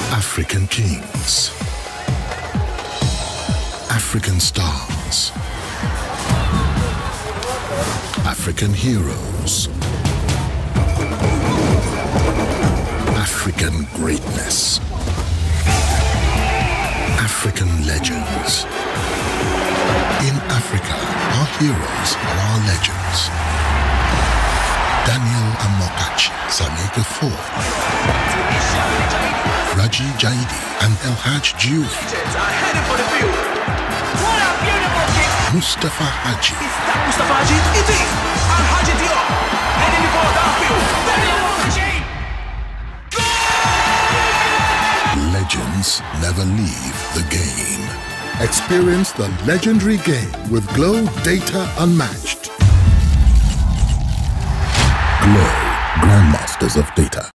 African kings, African stars, African heroes, African greatness, African legends. In Africa, our heroes are our legends. Daniel Amokachi, Samika Ford, Raji Jaidi, and El Haj Julie. Mustafa Haji. Is that Mustafa Haji? It is! Al Haji Diop! Heading before downfield! Legends never leave the game. Experience the legendary game with Glow Data Unmatched. Glow, Grandmasters of Data.